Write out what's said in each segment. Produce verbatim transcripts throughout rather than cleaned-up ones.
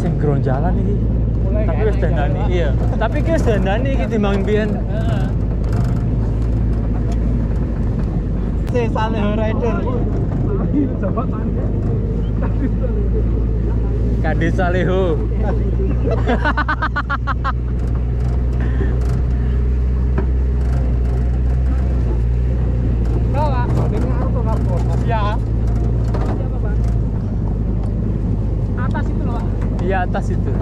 sing grong jalan iki. Tapi wis dandani iya. Tapi ki wis dandani iki timbang mbiyen. Heeh. Si Saleh Rider. Kadis Saleho. Kau Pak, dengar auto kapot. Ya. Siapa Bang? Atas itu loh Pak. Iya, atas itu.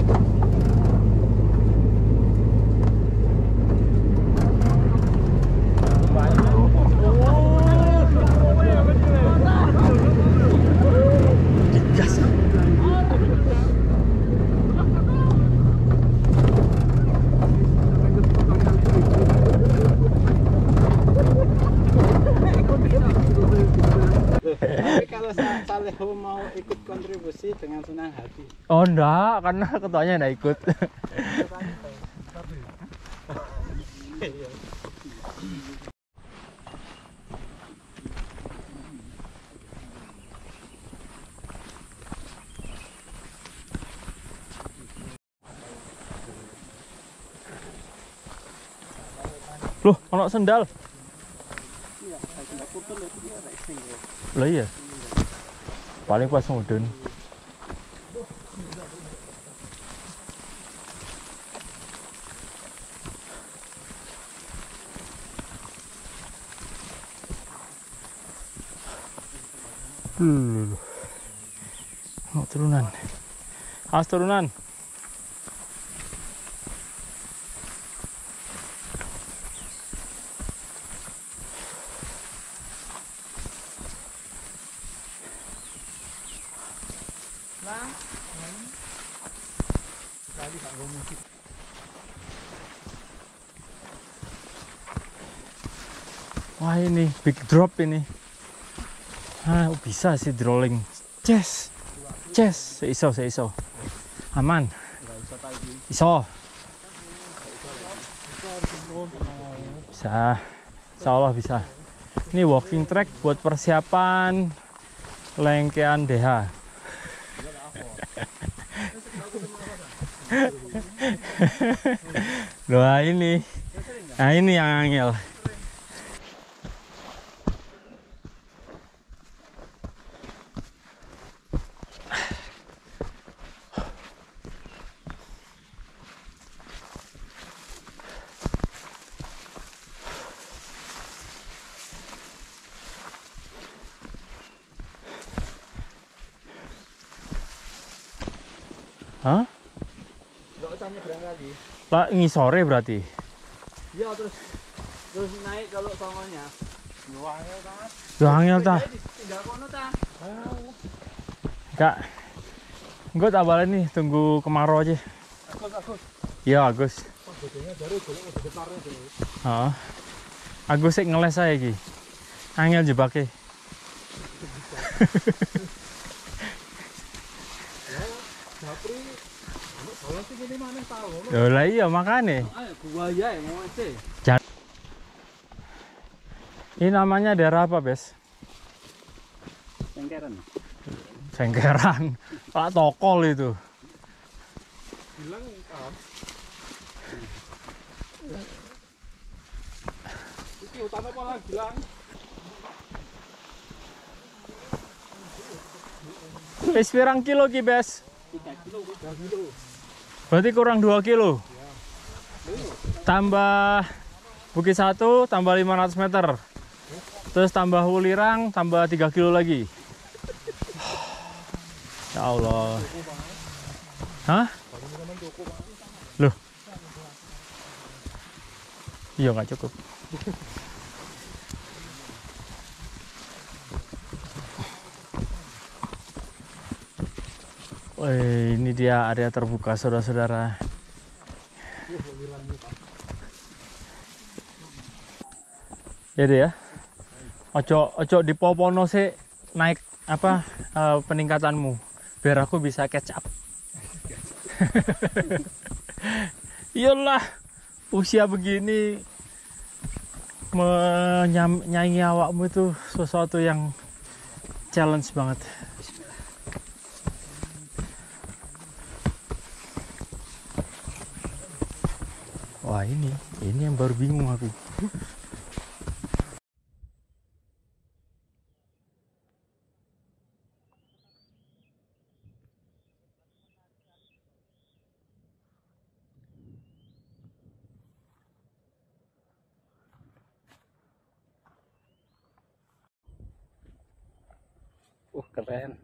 Digas. Tapi kalau Saleho mau ikut kontribusi dengan senang hati. Oh enggak, karena ketuanya enggak ikut. Loh, ono sendal. Iya, sendal putih itu dia racing ya. Lah iya. Paling pas mudun. Hmm. Oh, turunan. Awas turunan. Wah ini big drop ini. Ah bisa sih rolling. Ces, ces, seiso seiso. Aman. Iso. Bisa. Insya Allah bisa. Ini walking track buat persiapan lengkean D H. Loh ini. Nah ini yang angel. Hah? Enggak usah nyebrang lagi. Lah ini sore berarti. Iya terus terus naik kalau songonya. Wah, angel ta. Yo angel ta. Tinggal kono ta. Kak. Engko tak balen nih, tunggu kemarau aja. Agus Agus. Iya, Agus. Oh, bodongnya baru golek getarnya dhewe. Heeh. Agus sik ngeles ae iki. Angel jebake. Japri, anak salah sih gini mana tahu. Yo lah iya makane. Ayo gua ya mau sih. Ini namanya daerah apa, Bes? Cengkeran. Cengkeran. Pak Tokol itu. Bilang kan. Iki utama apa lagi bilang? Wis pirang kilo ki, Bes? tiga kilo, tiga kilo. Berarti kurang dua kilo. Tambah Bukit satu tambah lima ratus meter. Terus tambah Wulirang tambah tiga kilo lagi. Ya Allah. Hah? Loh. Iya nggak cukup. Wih, ini dia area terbuka saudara-saudara. Ya deh ya. Ojo ojo dipopono sih naik apa uh, peningkatanmu biar aku bisa catch up. Iyalah usia begini menyaingi awakmu itu sesuatu yang challenge banget. Wah ini, ini yang baru bingung aku. Uh, keren.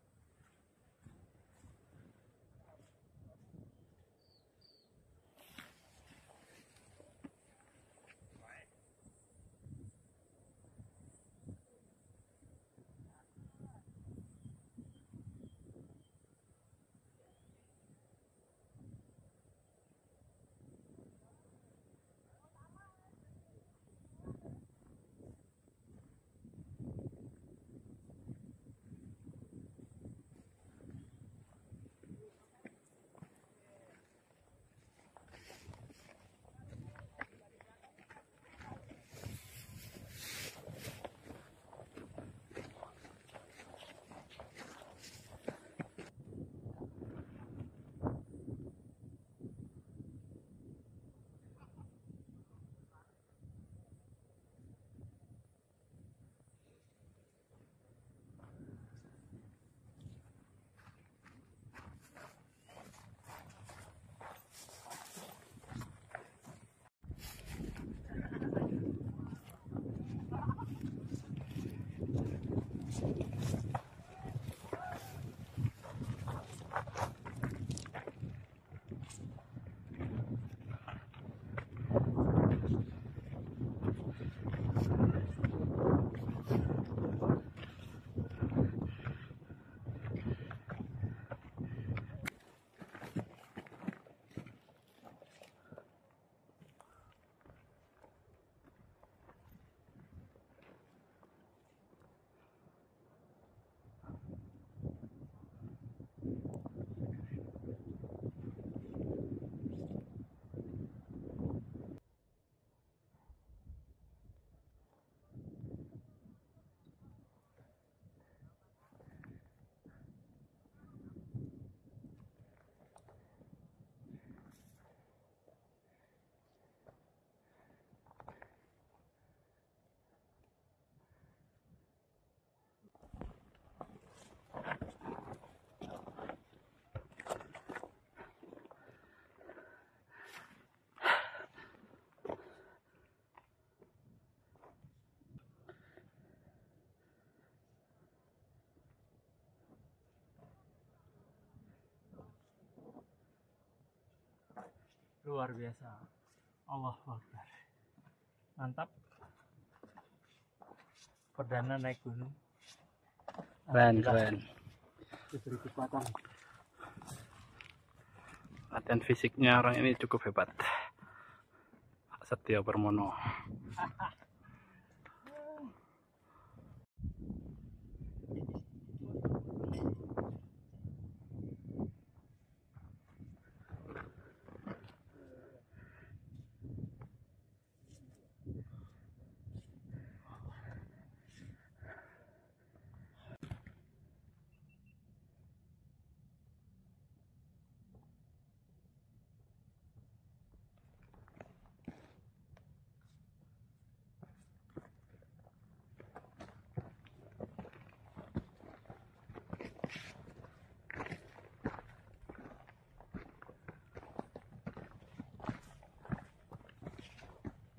Luar biasa. Allahu Akbar. Mantap. Perdana naik gunung. Keren, keren. Diberi kekuatan. Latihan fisiknya orang ini cukup hebat. Setio Permono.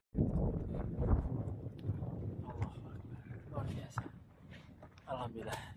Luar biasa. Alhamdulillah.